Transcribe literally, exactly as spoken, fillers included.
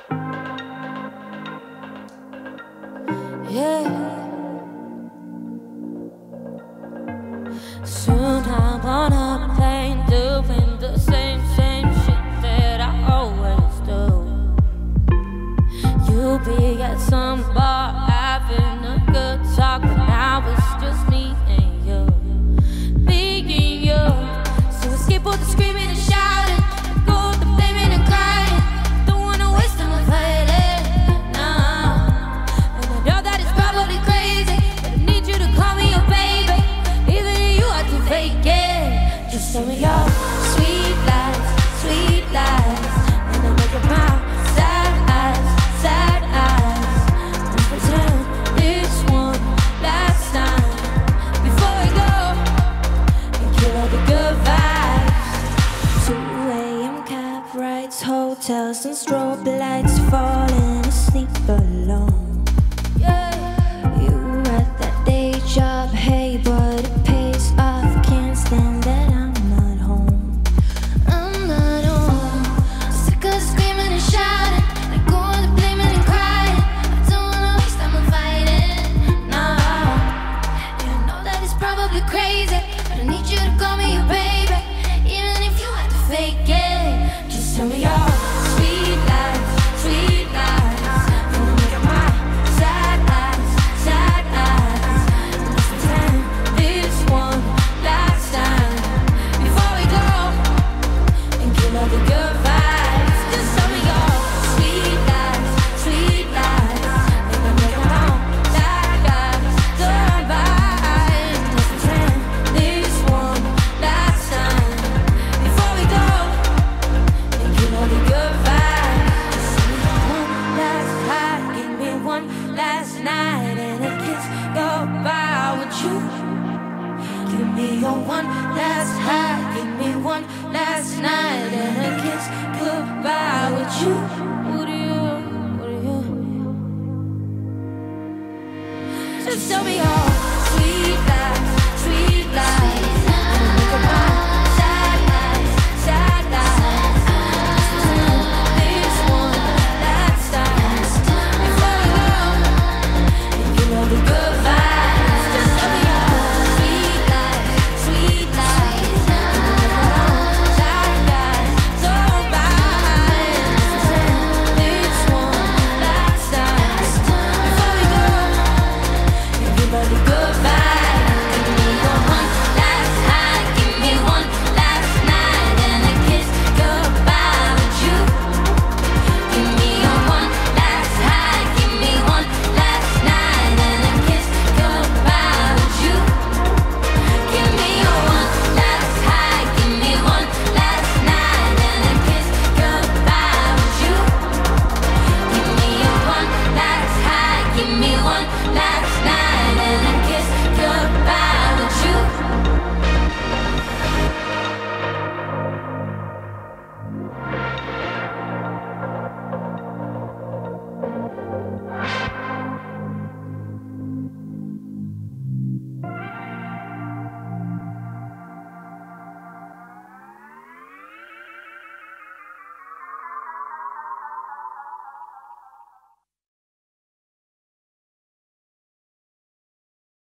Yeah. Soon I'm on a plane doing the same, same shit that I always do. You be at some bar having a good talk, but now it's just me and you, me and you. So escape all the screaming and shouting, go all the blaming and crying. Don't wanna waste time with fighting, nah. And I know that it's probably crazy, but I need you to call me your baby, even if you have to fake it. Just tell me your sweet lies, sweet lies, and I'll make it my sad eyes, sad eyes, and pretend this one last time before we go and kill all the good vibes. two a m cab rides, hotels and strobe lights, falling asleep alone. Yeah. You at that day job, hey, but it pays off. Can't stand that I'm not home. I'm not home. Sick of screaming and shouting, like going to blaming and crying. I don't wanna waste time on fighting, nah. Yeah, I know that it's probably crazy, but I need you to call me your baby, even if you have to fake it. Just tell me your sweet lies, sweet lies, and I'll make it my sad eyes, sad eyes, and let's pretend this one last time before we go and kill all the good vibes. Just tell me your sweet lies, sweet lies, and I'll make it my sad eyes, sad eyes, and let's pretend this one last time before we go and kill all the good vibes. Just give me one last high, give me one last night, and a kiss goodbye with you. Give me your one last high, give me one last night, and a kiss goodbye with you. What do you, what do you? Just tell me all.